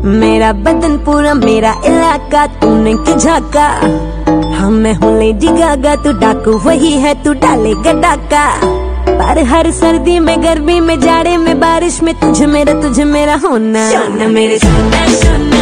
मेरा बदन पूरा मेरा इलाका, तूने क्यों झाका? हम मैं हूँ लेडी गागा, तू डाकू वही है, तू डालेगा डाका। पर हर सर्दी में गर्मी में जाड़े में बारिश में तुझे मेरा होना। सोना मेरे सोना सोना